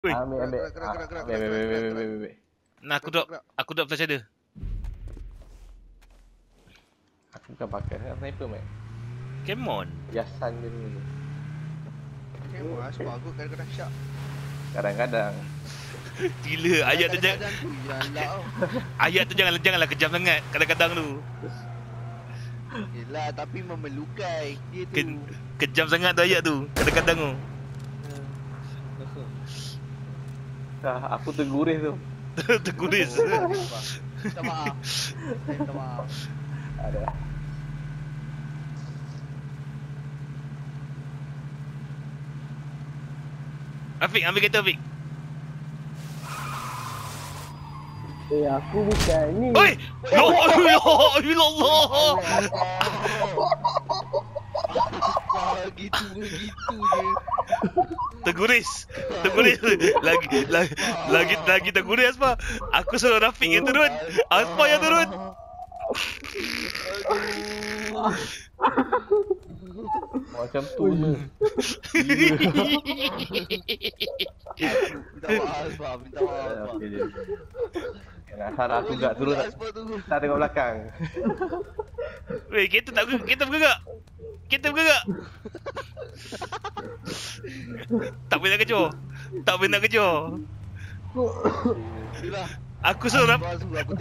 Woi. Ambil. Ambil. Nah, aku drop flash ada. Aku bukan pakai sniper, Mac. Come on. Biasan je ni. Memang sebab aku kadang-kadang syak. Kadang-kadang. Gila, ayat tu jangan. Kadang-kadang tu yalah. Ayat tu janganlah kejam sangat kadang-kadang tu. Yelah, tapi memerlukan dia tu. Kejam sangat tu ayat tu kadang-kadang tu. Aku terguris tu. Terguris. Minta maaf. Minta maaf. Ada. Afiq, ambil kereta Afiq. Aku bukan ni. Oi! Ya Allah. Gitu je. Terguris. Lagi terguris Aspa. Aku suruh Rafiq yang turun. Aspa yang turun. Macam tu je. Minta maaf sebab minta maaf. Okey je. Jangan harap aku gak turun. Tak tengok belakang. Weh, kereta bergerak. Kereta bergerak. Tak boleh nak kejar. Itulah. Aku suruh Rafiq.